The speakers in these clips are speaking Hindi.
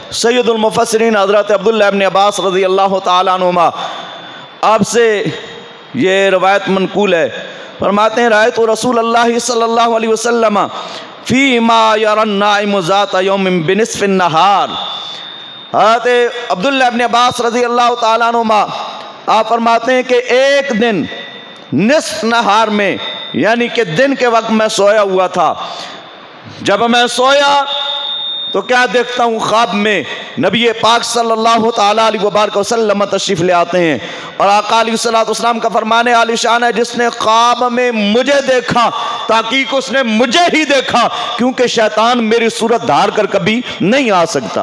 सैयदुल मुफस्सिरीन हज़रत अब्दुल्लाह इब्न अब्बास रज़ी अल्लाह तआला अन्हुमा आपसे ये रवायत मनकूल है, फरमाते हैं रायतु रसूलुल्लाह सल्लल्लाहु अलैहि वसल्लम फ़ी मा यरन नाइमु ज़ाता यौमिन बिनिस्फ़िन नहार। हज़रत अब्दुल्लाह इब्न अब्बास रज़ी अल्लाह तआला अन्हुमा आप फरमाते हैं कि एक दिन निस्फ़ नहार में, यानी कि दिन के वक्त मैं सोया हुआ था। जब मैं सोया तो क्या देखता हूँ, ख्वाब में नबी पाक सल्लल्लाहु तआला अलैहि वसल्लम तशरीफ़ ले आते हैं और आका अलैहिस्सलाम का फरमाने आलिशान है, जिसने ख्वाब में मुझे देखा ताकीक उसने मुझे ही देखा, क्योंकि शैतान मेरी सूरत धार कर कभी नहीं आ सकता।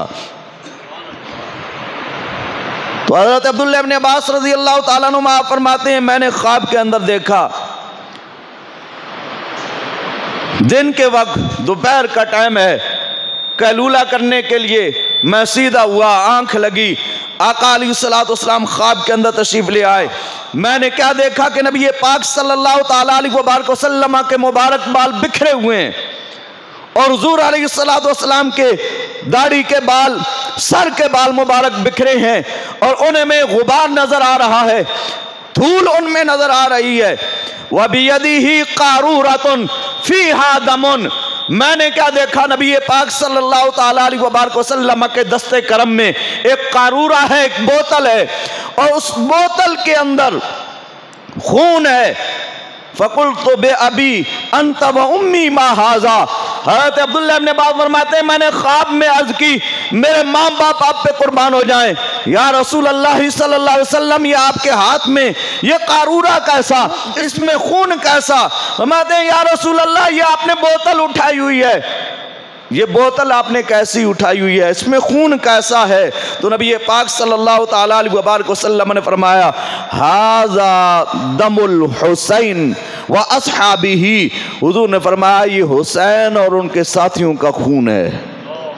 तो हज़रत अब्दुल्लाह इब्न अब्बास रज़ी अल्लाह तआला अन्हुमा फरमाते हैं मैंने ख्वाब के अंदर देखा, दिन के वक्त दोपहर का टाइम है, कैलूला करने के लिए मैं सीधा हुआ, आंख लगी, आका अलैहिस्सलाम ख्वाब के अंदर तशरीफ ले आए। मैंने क्या देखा कि नबी पाक सल्लल्लाहु तआला अलैहि वसल्लम के मुबारक बाल बिखरे हुए हैं और हुजूर अलैहिस्सलाम के दाढ़ी के बाल, सर के बाल मुबारक बिखरे हैं और उनमें गुबार नजर आ रहा है, धूल उनमें नजर आ रही है। व बियदिही कारूरतुन फीहा दमुन, मैंने क्या देखा, नबी पाक सल्लल्लाहु तआला अलैहि वसल्लम के दस्ते करम में एक कारूरा है, एक बोतल है और उस बोतल के अंदर खून है। फ़कुल्तु बे अबी अंत व उम्मी मा हाज़ा। हज़रत अब्दुल्लाह इब्न अब्बास फरमाते हैं मैंने ख्वाब में अर्ज की मेरे माँ बाप आप पे कुर्बान हो जाएं, या रसूल अल्लाह सल्लल्लाहु अलैहि वसल्लम ये आपके हाथ में ये कारूरा कैसा, इसमें खून कैसा। फरमाते हैं या रसूल अल्लाह ये आपने बोतल उठाई हुई है, ये बोतल आपने कैसी उठाई हुई है, इसमें खून कैसा है। तो नबी पाक सल्लल्लाहु तआला अलैहि वसल्लम ने फरमाया हाज़ा दमुल हुसैन व अस्हाबिही, हुजूर ने फरमाया ये हुसैन और उनके साथियों का खून है,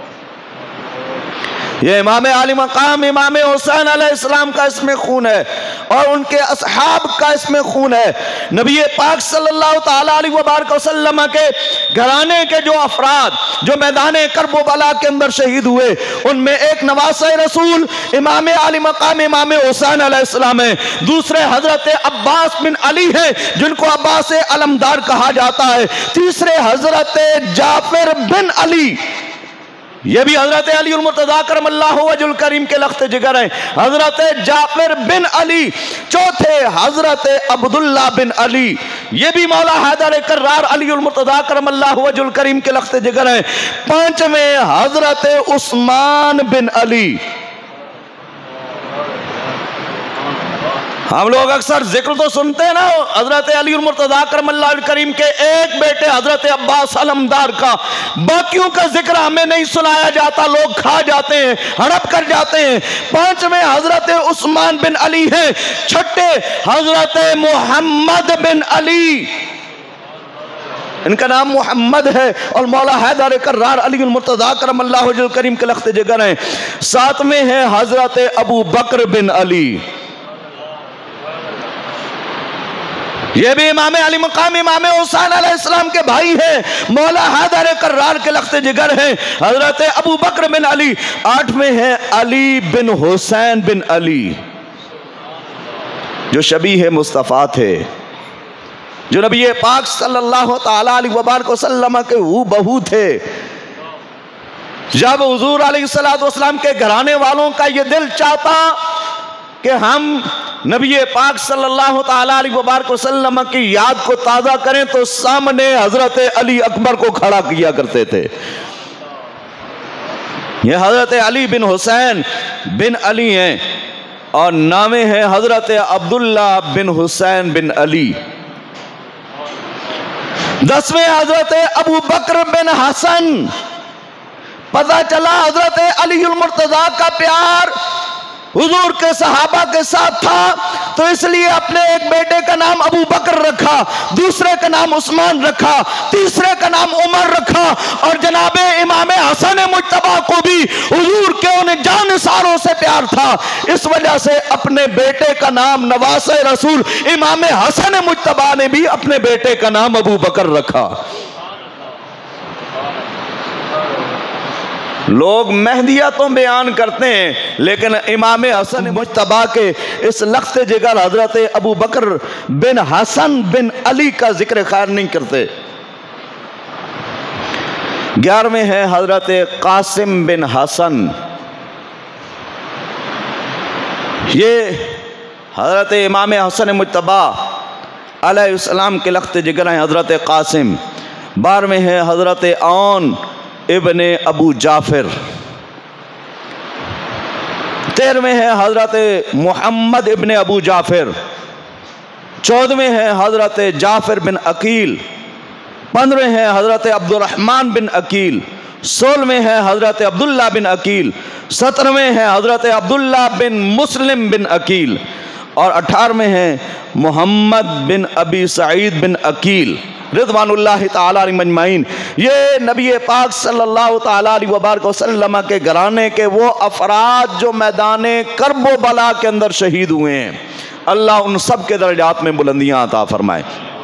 ये इमाम आली मकाम इमाम हुसैन अलैहिस्सलाम का इसमें खून है और उनके असहाब का इसमें खून है। नबी पाक सल्लल्लाहु तआला अलैहि वसल्लम के घराने के जो अफराद जो मैदान करबला के अंदर शहीद हुए, उनमें एक नवासे रसूल इमाम आली मकाम इमाम हुसैन अलैहिस्सलाम है, दूसरे हजरत अब्बास बिन अली हैं जिनको अब्बास अलमदार कहा जाता है, तीसरे हजरत जाफर बिन अली, ये भी हजरत अली उल मुर्तज़ा करमल्लाहु वजहुल करीम के लख्त जिगर हैं, हजरत जाफर बिन अली, चौथे हजरत अब्दुल्ला बिन अली, ये भी मौला हैदर कर्रार अली उल मुर्तज़ा करमल्लाहु वजहुल करीम के लख्त जिगर हैं, पांचवें हजरत उस्मान बिन अली। हम लोग अक्सर जिक्र तो सुनते हैं ना हजरत अली उल मुर्तज़ा करमल्लाहु करीम के एक बेटे हजरत अब्बास अलमदार का, बाकियों का जिक्र हमें नहीं सुनाया जाता, लोग खा जाते हैं, हड़प कर जाते हैं। पांचवें हजरत उस्मान बिन अली हैं, छठे हजरत मोहम्मद बिन अली, इनका नाम मोहम्मद है और मौला हैदर कर्रार अली उल मुर्तज़ा करमल्लाहु वजहुल करीम के लख्त जिगर हैं। सातवें हैं हजरत अबू बकर बिन अली, ये भी इमाम अली मकाम इमाम हुसैन अलैहिस्सलाम के भाई हैं, मौला हैदर कर्रार के लख्त जिगर हैं हजरत अबू बकर बिन अली। आठवें हैं अली बिन हुसैन बिन अली, जो शबीह मुस्तफ़ा थे, जो नबी पाक सल्लल्लाहु तआला अलैहि वसल्लम के हूबहू थे। जब हुजूर अलैहिस्सलाम के घराने वालों का ये दिल चाहता कि हम नबी पाक सल्लल्लाहु तआला अलैहि वसल्लम की याद को ताज़ा करें, तो सामने हजरत अली अकबर को खड़ा किया करते थे। ये हजरत अली बिन हुसैन बिन अली हैं और नामे हैं हजरत अब्दुल्ला बिन हुसैन बिन अली। 10वें हजरत अबू बकर बिन हसन। पता चला हजरत अली उल मुर्तज़ा का प्यार हुजूर के सहाबा के साथ था, तो इसलिए अपने एक बेटे का नाम अबू बकर रखा, दूसरे का नाम उस्मान रखा, तीसरे का नाम उमर रखा और जनाबे इमाम हसन मुज्तबा को भी हुजूर के उन जानिसारों से प्यार था। इस वजह से अपने बेटे का नाम नवासे रसूल इमाम हसन मुज्तबा ने भी अपने बेटे का नाम अबू बकर रखा। लोग मेहदिया तो बयान करते हैं, लेकिन इमाम हसन मुज्तबा के इस लख्त जिगर हजरत अबू बकर बिन हसन बिन अली का जिक्र खैर नहीं करते। 11वें हैं हजरत कासिम बिन हसन। ये हजरत इमाम हसन मुज्तबा अलैहिस्सलाम के लख्त जिगर हैं हजरत कासिम। 12वें हैं हजरत औन इब्ने अबू जाफिर। 13वें हैं हजरत मोहम्मद इब्ने अबू जाफिर। 14वें हैं हजरत जाफिर बिन अकील। 15वें हैं हजरत अब्दुर्रहमान बिन अकील। 16वें हैं हजरत अब्दुल्ला बिन अकील। 17वें हैं हजरत अब्दुल्ला बिन मुस्लिम बिन अकील। और 18वें हैं मोहम्मद बिन अबी सईद बिन अकील रिज़वानुल्लाहि ताला अलैहिम अजमईन। ये नबी पाक सल्लल्लाहु ताला अलैहि वसल्लम के घराने के वो अफराद जो मैदान करबो बला के अंदर शहीद हुए हैं। अल्लाह उन सब के दर्जात में बुलंदियाँ अता फरमाए।